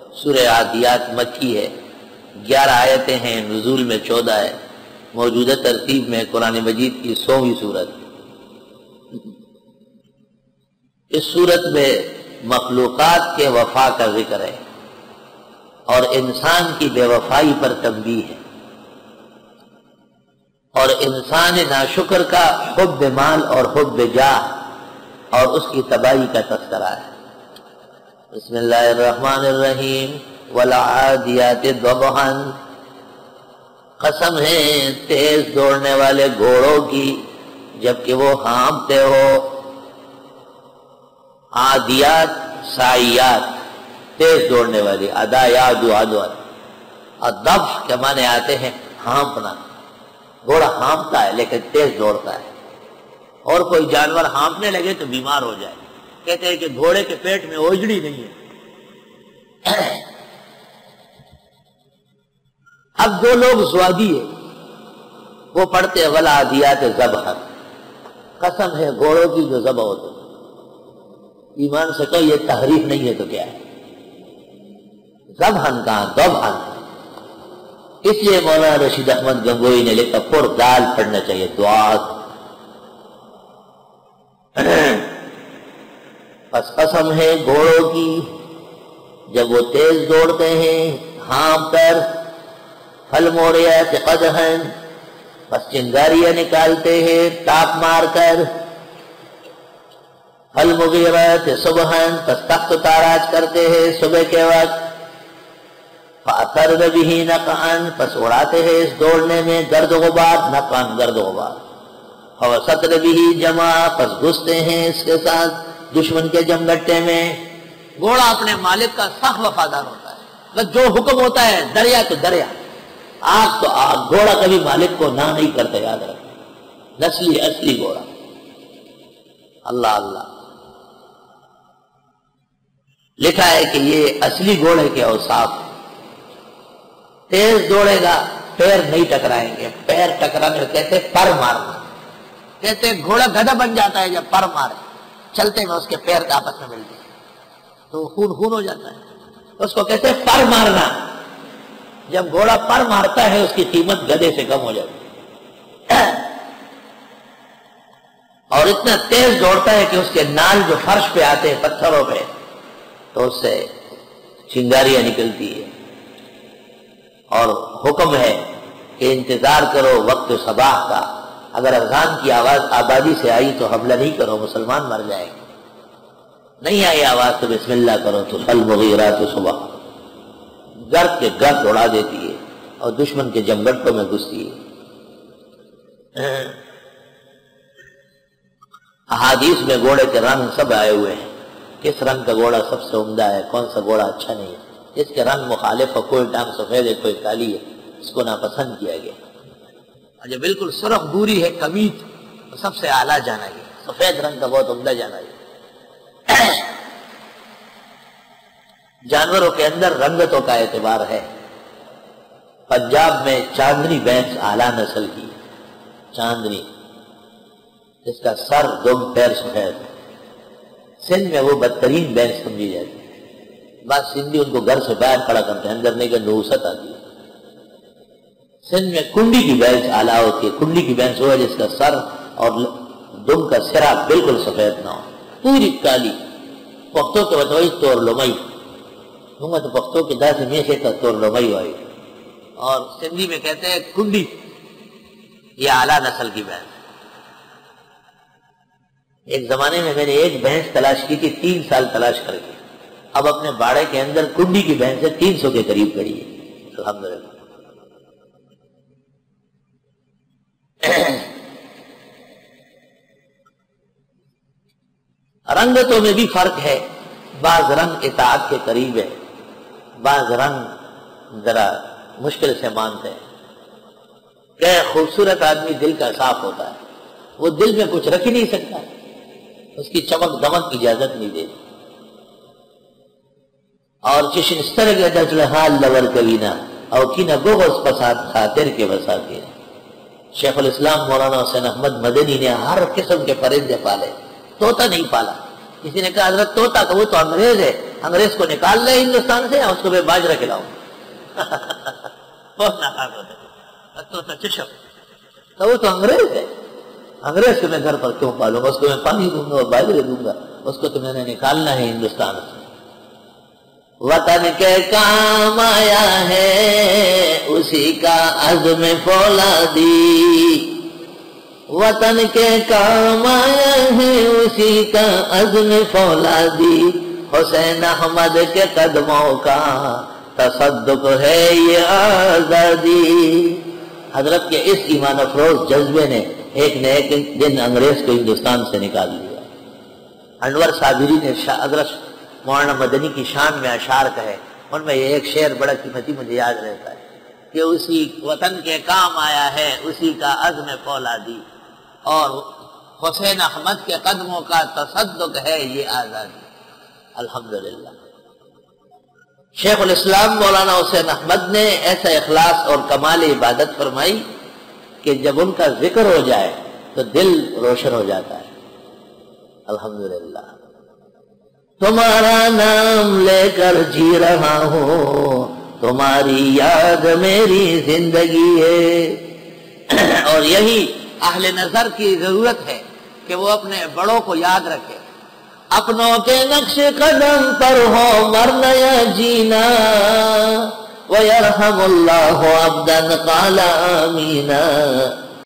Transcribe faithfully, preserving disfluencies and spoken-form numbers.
سورہ عادیات مکی ہے، گیارہ آیتیں ہیں، نزول میں چودہ ہے، موجودہ ترتیب میں قرآن مجید کی سوویں سورت۔ اس سورت میں مخلوقات کے وفا کا ذکر ہے اور انسان کی بے وفائی پر تنبیہ ہے، اور انسان ناشکر کا حب مال اور حب جاہ اور اس کی تباہی کا تذکرہ ہے۔ بسم اللہ الرحمن الرحیم والعادیات ضبحا، قسم ہے تیز دوڑنے والے گھوڑوں کی جبکہ وہ ہانپتے ہو۔ عادیات سائیات، تیز دوڑنے والی، ادا یاد عدوت، اور ضبح کے معنی آتے ہیں ہانپنا، گھوڑا ہانپتا ہے لیکن تیز دوڑتا ہے، اور کوئی جانور ہانپنے لگے تو بیمار ہو جائے، کہتے ہیں کہ گھوڑے کے پیٹ میں اوجڑی نہیں ہے۔ اب جو لوگ زوادی ہے وہ پڑھتے ہیں والعادیات ضبحا، قسم ہے گھوڑوں کی جو ذبح ہوتے، ایمان سے کہو یہ تحریف نہیں ہے تو کیا ہے؟ ضبحا کہاں ضبحا، اس لیے مولانا رشید احمد گنگوئی نے لکھا پر دال پڑھنا چاہیے، دعا۔ پس قسم ہے گھوڑوں کی جب وہ تیز دوڑتے ہیں ہانپ کر، فالموریات قدحا، پس چنگاریاں نکالتے ہیں تاپ مار کر، فالمغیرات صبحا، پس تخت تاراج کرتے ہیں صبح کے وقت، فأثرن به نقعا، پس اڑاتے ہیں اس دوڑنے میں گرد و غبار، نقعا گرد و غبار، فوسطن به جمع، پس گھستے ہیں اس کے ساتھ دشمن کے جمگٹے میں۔ گھوڑا اپنے مالک کا سخت وفادار ہوتا ہے، بس جو حکم ہوتا ہے دریا تو دریا، آگ تو آگ، گھوڑا کبھی مالک کو نہ نہیں کرتے، یاد رکھیں، نسلی اصلی گھوڑا۔ اللہ اللہ، لکھا ہے کہ یہ اصلی گھوڑے کے اوصاف، تیز دوڑے گا پیر نہیں ٹکرائیں گے، پیر ٹکرانے کہتے پر مارنا، کہتے گھوڑا گدھا بن جاتا ہے جب پر مارے، چلتے میں اس کے پیر کا آپس میں ملتے ہیں تو خون خون ہو جاتا ہے، اس کو کہتے پر مارنا۔ جب گھوڑا پر مارتا ہے اس کی قیمت گدھے سے کم ہو جاتی ہے، اور اتنا تیز دوڑتا ہے کہ اس کے نال جو فرش پہ آتے ہیں پتھروں پہ تو اس سے چنگاریاں نکلتی ہے، اور حکم ہے کہ انتظار کرو وقت صباح کا، اگر اذان کی آواز آبادی سے آئی تو حملہ نہیں کرو، مسلمان مر جائے گا، نہیں آئی آواز تو بسم اللہ کرو، تو فالمغیرات صبح، گرد کے گرد اڑا دیتی ہے اور دشمن کے جمگٹوں میں گھستی ہے۔ احادیث میں گھوڑے کے رنگ سب آئے ہوئے ہیں، کس رنگ کا گھوڑا سب سے عمدہ ہے، کون سا گھوڑا اچھا نہیں ہے، اس کے رنگ مخالف ہے، کوئی ٹانگ سفید ہے کوئی کالی ہے، اس کو ناپسند کیا گیا، اور جو بالکل سرخ بوری ہے کمیت، تو سب سے اعلیٰ جانا گیا، سفید رنگ کا بہت عمدہ جانا گیا۔ جانوروں کے اندر رنگتوں کا اعتبار ہے، پنجاب میں چاندنی بھینس اعلیٰ نسل کی، چاندنی، جس کا سر دم پیر سفید، سندھ میں وہ بدترین بھینس سمجھی جاتی ہے، بعض سندھی ان کو گھر سے باہر کھڑا کرتے ہیں، اندر نہیں کہ نوست آتی ہے۔ سندھ میں کنڈی کی بھینس اعلیٰ ہوتی ہے، کنڈی کی بھینس وہ ہے جس کا سر اور دم کا سرا بالکل سفید نہ ہو، پوری کالی، پختوں کے بتوئی تور لومئی، ہوں تو پختوں کے دا سے میشے کا تور لومئی ہوئی، اور سندھی میں کہتے ہیں کنڈی، یہ اعلیٰ نسل کی بھینس۔ ایک زمانے میں میں نے ایک بھینس تلاش کی تھی، تین سال تلاش کر کے، اب اپنے باڑے کے اندر کنڈی کی بھینس ہے، تین سو کے قریب کڑی ہے، الحمدللہ۔ رنگتوں میں بھی فرق ہے، بعض رنگ اطاعت کے قریب ہے، بعض رنگ ذرا مشکل سے مانتے ہیں۔ کہ خوبصورت آدمی دل کا صاف ہوتا ہے، وہ دل میں کچھ رکھ ہی نہیں سکتا، اس کی چمک دمک کی اجازت نہیں دیتی، اور چشن استر کے دجل حال لور کلینا او کینا گوغز پسات خاطر کے بساتے۔ شیخ الاسلام مولانا حسین احمد مدنی نے ہر قسم کے پرندے پالے، طوطا نہیں پالا۔ کسی نے کہا حضرت طوطا کہ وہ تو انگریز ہے، انگریز کو نکال لے ہندوستان سے یا اس کو میں باجرہ کھلاؤں بہت ناکام ہوتا ہے چشم. تو وہ تو انگریز ہے، انگریز کو میں گھر پر کیوں پالوں گا؟ اس کو میں پانی دوں گا اور باجرے دوں گا، اس کو تو میں نے نکالنا ہے ہندوستان سے. وطن کے کام آیا ہے اسی کا عزم فولادی، وطن کے کام آیا ہے اسی کا عزم فولادی، حسین احمد کے قدموں کا تصدق ہے یہ آزادی. حضرت کے اس ایمان افروز جذبے نے ایک نہ ایک دن انگریز کو ہندوستان سے نکال لیا. انور صابری نے حضرت مولانا مدنی کی شان میں اشعار کہے، ان میں یہ ایک شعر بڑا قیمتی مجھے یاد رہتا ہے کہ اسی وطن کے کام آیا ہے اسی کا عزم فولادی، اور حسین احمد کے قدموں کا تصدق ہے یہ آزادی. الحمدللہ شیخ الاسلام مولانا حسین احمد نے ایسا اخلاص اور کمال عبادت فرمائی کہ جب ان کا ذکر ہو جائے تو دل روشن ہو جاتا ہے. الحمدللہ تمہارا نام لے کر جی رہا ہوں، تمہاری یاد میری زندگی ہے. اور یہی اہل نظر کی ضرورت ہے کہ وہ اپنے بڑوں کو یاد رکھے. اپنوں کے نقش قدم پر ہو مرنا یا جینا، وَيَرْحَمُ اللَّهُ عَبْدًا قَالَ آمِينًا.